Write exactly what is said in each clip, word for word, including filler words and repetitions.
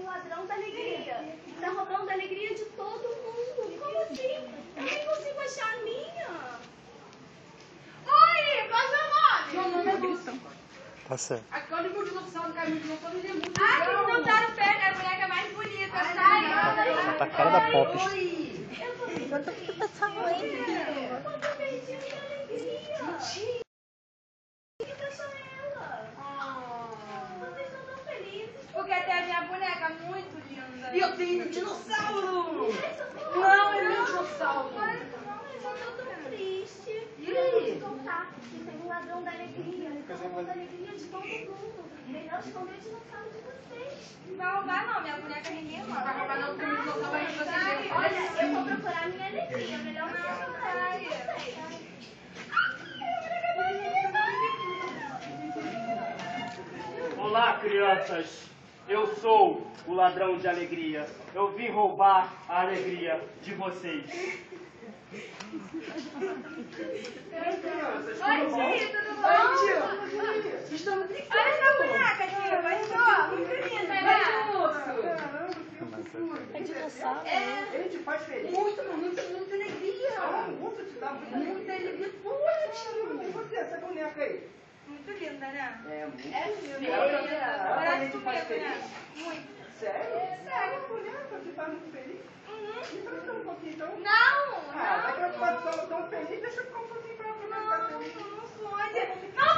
ladrão da alegria. Tá roubando a alegria de todo mundo. Como assim? Eu nem consigo achar a minha. Oi, qual é o seu nome? Meu nome é Lúcia. Tá certo. Aqui onde o de opção do caminho de noção, ele é muito Ah, legal. que não tá no pé, né? A boneca mais bonita. Ai, Sai, legal. Tá a cara da Pop. Oi. Eu tô muito feliz. Eu tô perdida de alegria. Fica só ela. Vocês estão tão felizes. Porque tem a minha boneca muito linda. E eu tenho um dinossauro. Não, ele é um dinossauro. Mas eu tô tão triste. E Eu vou aí? te contar que tem um ladrão da alegria. Ele tá roubando a alegria de todo mundo. Melhor esconder o dinossauro de vocês. Não vai roubar não, minha boneca ninguém Não rouba. vai roubar não, porque o dinossauro aí vocês veem. Olha, eu vou procurar a minha alegria. Melhor não esconder ela de vocês. Olá, crianças. Eu sou o ladrão de alegria. Eu vim roubar a alegria de vocês. Oi, tio, tudo bom? Oi, tio. Estamos brincando. Olha essa boneca, tio. Gostou? Muito linda, né? É dinossauro. É. Ele te faz feliz? Muito, muita, muita alegria. Ah, muito te dá muita alegria. Muita alegria. Olha, tio. E você, essa boneca aí? Muito linda, né? É, muito. É linda. Ela Parece também te faz comigo, né? feliz? Muito. Sério? Sério, a boneca te faz muito feliz? Uhum. Então, então, um pouquinho, então. Não, Ah, já que eu não. tô tão, tão feliz, deixa eu ficar um pouquinho pra pra Não, ficar feliz. não pode. Não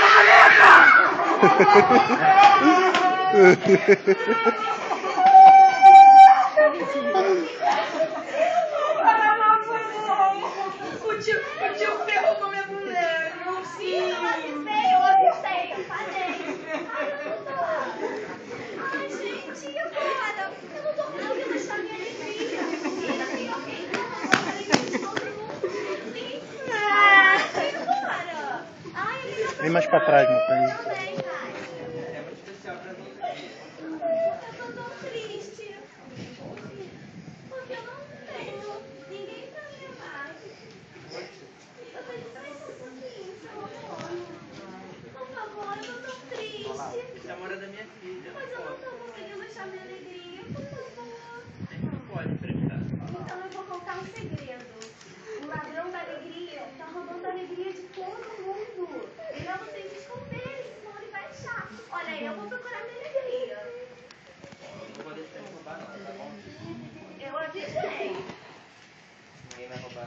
O tio, o tio ferrou com a minha boneca. Sim, eu avisei, eu avisei, eu falei. Ai, eu não tô. Ai, gente, e agora? Eu não tô conseguindo achar minha alegria. E assim, ok, tá roubando a alegria de todo mundo. Sim. Ah, e agora? Ai, é melhor Vem mais pra trás, meu filho. Eu também, pai. É muito especial pra mim. Eu tô tão triste. Porque eu não tenho ninguém pra me amar. Eu tenho só um pouquinho, seu amor. Por favor, eu tô tão triste. Esse amor é da minha filha. Mas eu não tô conseguindo achar minha alegria. Por favor. Não pode emprestar. Então eu vou contar um segredo. O ladrão da alegria tá roubando a alegria de todo mundo. Melhor vocês esconderem, senão ele vai achar. Olha aí, eu vou procurar minha alegria. Não vou deixar ele roubar não, tá bom? Eu avisei. Ninguém vai roubar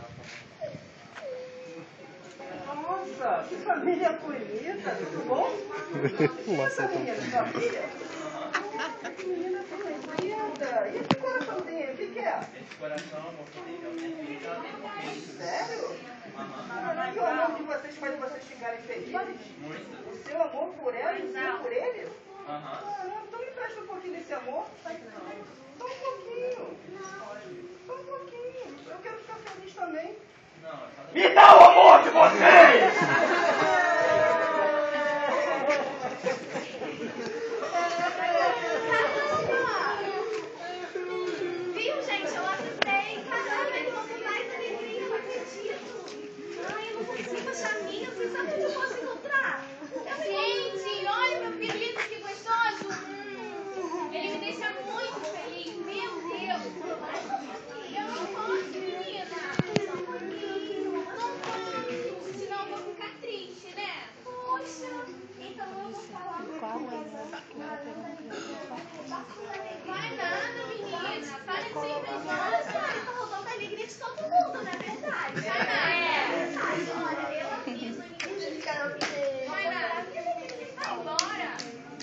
não. Nossa, que família bonita, tudo bom? Nossa, Essa menina, sua filha? Que menina bonita. E esse coraçãozinho, o que que é? Esse coração, amor, que tem, eu tenho filho que ela tem por Sério? Aham. E o amor de vocês faz vocês ficarem felizes? Muito. O seu amor por ela e o seu por ele? Aham. Ah, então me presta um pouquinho desse amor. Só um pouquinho. Só um pouquinho. Eu quero ficar feliz também. Não, é só da Me dá o amor de vocês! Viu, gente? Eu avisei. Caramba, ele roubou mais alegria, eu não acredito. Ai, eu não consigo achar a minha. Vocês sabem onde eu posso encontrar? Gente, olha meu pirulito que gostoso. Hum, ele me deixa muito feliz. Meu Deus. Eu não posso, menina. Só um pouquinho. Não posso, senão eu vou ficar triste, né? Poxa, então eu vou falar uma coisa. Vai nada, menina. Para de ser Olha invejosa. só, ele tá roubando a alegria de todo mundo, não é verdade? É verdade. Olha, eu aviso, ninguém fica não me Vai nada. Vai embora.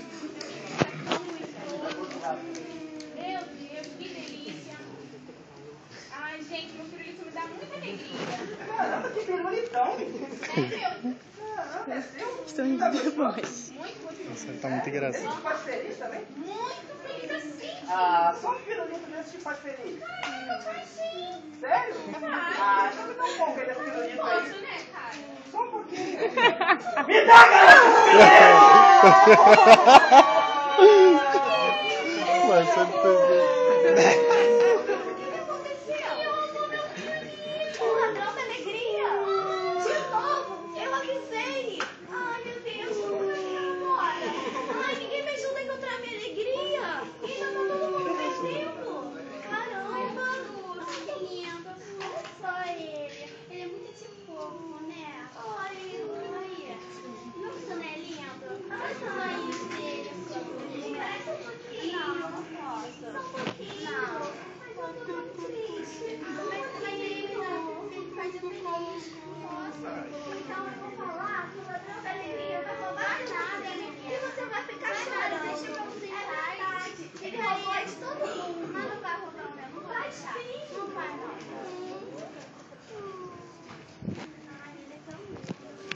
Meu Deus, que delícia. Ai, gente, meu pirulito me dá muita alegria. Caramba, que pirulitão. É meu. Caramba, é seu? Estão indo demais. Muito, muito, Nossa, tá muito Ele engraçado. te faz feliz também? muito feliz assim. Ah, só um pirulito desse te faz feliz. Sério? Ah, então me dá um pouco aí desse pirulito aí. Posso, né, cara? Só um pouquinho. Me dá, Mas só de fazer. O ladrão da alegria! De novo! Eu avisei! Ai, meu Deus, como vai ir embora? Ai, ninguém me ajuda a encontrar minha alegria! E já tá todo tô muito triste. Mas também ele não. Ele faz eu feliz. Nossa. Então eu vou falar que o ladrão da alegria vai roubar nada. E você vai ficar chorando. Deixa eu mãozinha em paz. Ele roubou de todo mundo. Mas não vai roubar o meu. Não vai, sim. Não vai, não. Ai, ele é tão lindo.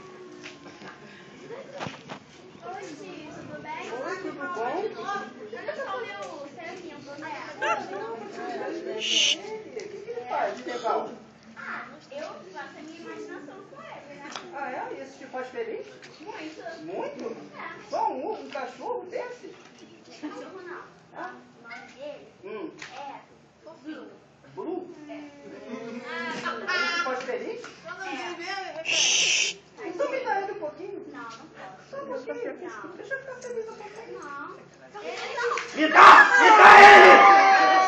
Oi, tio, tudo bem? Oi, tudo bom? Olha só o meu serzinho, boné. O que, que ele faz de legal? Ah, eu faço a minha imaginação com ele, né? Ah, é? E isso te faz feliz? Muito. Muito? É. Só um, um cachorro desse? Cachorro não. Ah. O nome dele Hum. é Blue. Blue? É. Isso te faz feliz? É. Então me dá ele um pouquinho. Não, não posso. Só um pouquinho. Não. Deixa eu ficar feliz um pouquinho. Não. Ele não. Me dá! Me dá ele!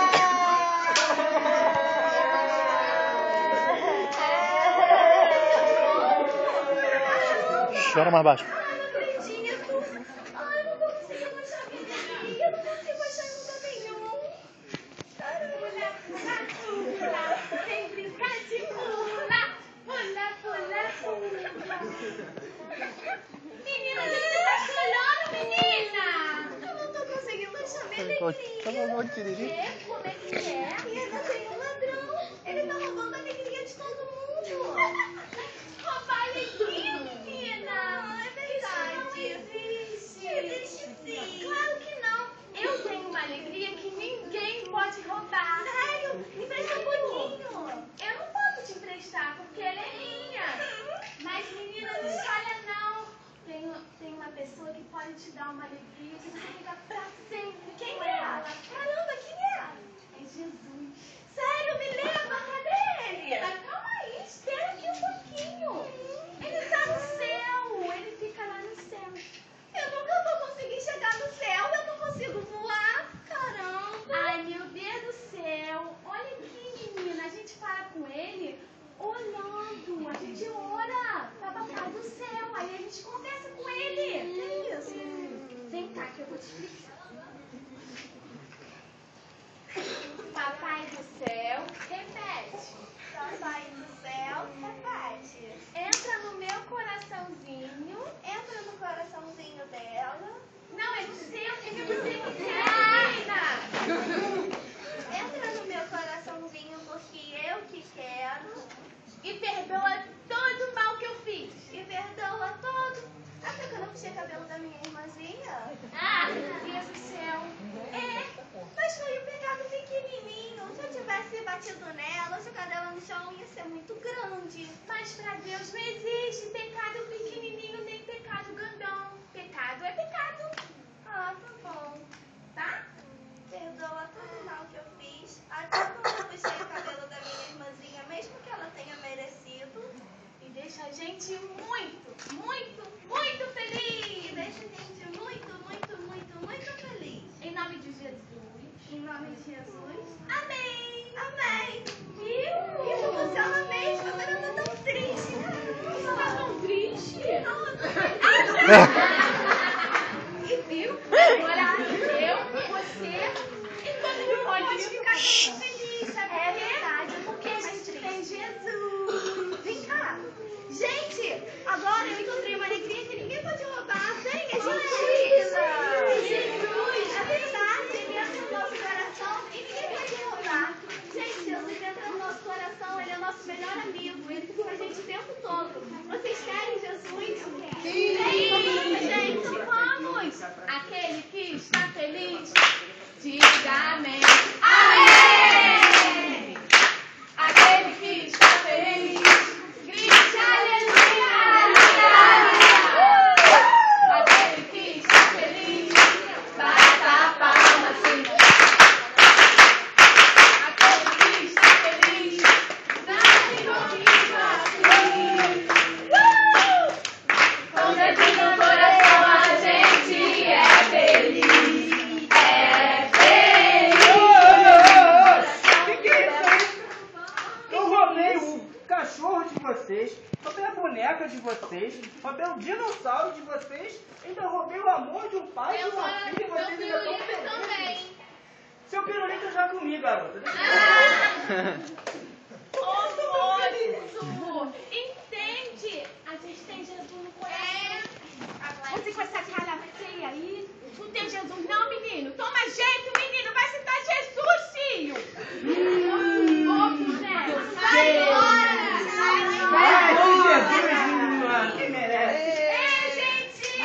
Chora mais baixo. Ai, não acredito. Ai, não vou conseguir baixar minha alegria. Eu não consigo baixar em lugar nenhum. Pula, pula, pula. Vem brincar de pula. Pula, pula, pula. Menina, você tá chorando, menina? Eu não tô conseguindo baixar minha alegria. É, como é que é? E ainda tem um ladrão. Ele tá roubando a alegria de todo mundo. Roubar a alegria, menina. Ah, é verdade. Isso não existe. Existe sim. Claro que não. Eu tenho uma alegria que ninguém pode roubar. Sério? Empresta um pouquinho. Eu não posso te emprestar porque ela é minha. Mas, menina, não chora não. Tem, tem uma pessoa que pode te dar uma alegria que vai ficar pra sempre. Quem é? Caramba, quem é? É Jesus. Sério, me leva, cadê ele? Mas calma aí, espera aqui um pouquinho. Ele tá no céu, ele fica lá no céu. Eu nunca vou conseguir chegar no céu, eu não consigo voar. Caramba. Ai, meu Deus do céu. Olha aqui, menina, a gente para com ele olhando. A gente ora pra papai do céu, aí a gente conversa com ele. Que isso? Vem cá que eu vou te explicar. Papai do céu, repete. Papai do céu, repete. Entra no meu coraçãozinho. Entra no coraçãozinho dela. Não, é no seu, é que você que menina. Entra no meu coraçãozinho porque eu que quero. E perdoa todo o mal que eu fiz. E perdoa todo. Até que eu não puxei o cabelo da minha irmãzinha. Ah, meu Deus do céu. É, mas foi um pecado pequenininho. Se eu tivesse batido nela, jogado ela no chão, ia ser muito grande. Mas pra Deus não existe pecado pequenininho nem pecado grandão. Pecado é pecado. Ah, tá bom. Tá? Perdoa todo o mal que eu fiz. Até quando eu puxei o cabelo da minha irmãzinha, mesmo que ela tenha merecido. E deixa a gente muito, muito, muito feliz. E deixa a gente muito, muito, muito, muito feliz. Em nome de Jesus. Em nome de Jesus. Amém. Amém. Viu? Isso funciona mesmo. Agora eu tô tão triste. Você tá tão triste? Não, eu tô E viu? Agora eu, você e todo mundo pode ficar tão feliz. Sabe é verdade. Porque a gente tem Jesus. Vem cá. Gente, agora eu encontrei uma alegria que ninguém pode roubar. Venha, Jesus. Jesus. É verdade. Ele entra no nosso coração e ninguém pode roubar. Gente, Jesus entra no nosso coração. Ele é o nosso melhor amigo. Ele fica com a gente o tempo todo. Vocês querem Jesus? Sim. Sim, gente. Vamos. Aquele que está feliz, diga amém. Amém. Aquele que está feliz, grite aleluia. Aquele que está feliz, bata a palma assim. Aquele que está feliz, dá-se comigo assim. Uh! Com Deus no coração a gente é feliz. É feliz. Eu roubei o cachorro de vocês, roubei a boneca de vocês, roubei o dinossauro de vocês, ainda roubei o amor de um pai e de uma filha e vocês ainda estão felizes. também. Seu pirulito eu já comi, garota. Deixa eu ver. Ah! Ô, moço, entende? A gente tem Jesus no coração. Você com essa cara feia aí, não tem Jesus não, menino. Toma jeito, menino, vai citar Jesus, filho. Ô, José, vai embora. Vai, esse Jesus, menino, quem merece? É, gente.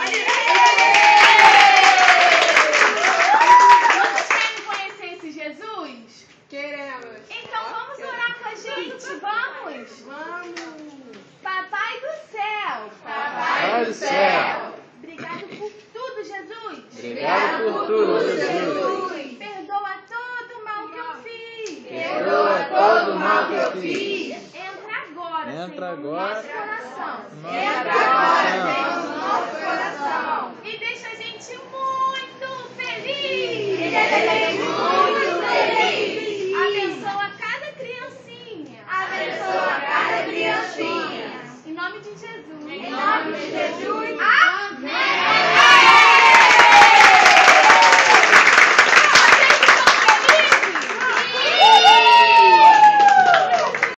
Vocês querem conhecer esse Jesus? Queremos. Então vamos orar com a gente, vamos? Vamos. Papai do céu. Pai do céu. Obrigado por tudo, Jesus. Obrigado por tudo, Jesus. Perdoa todo o mal que eu fiz. Perdoa todo o mal que eu fiz. Entra agora, Entra Senhor, agora. no nosso coração. Entra agora, Senhor, no nosso coração. E deixa a gente muito feliz. E deixa a gente muito feliz. Abençoa cada criancinha. Abençoa cada criancinha. Em nome de Jesus.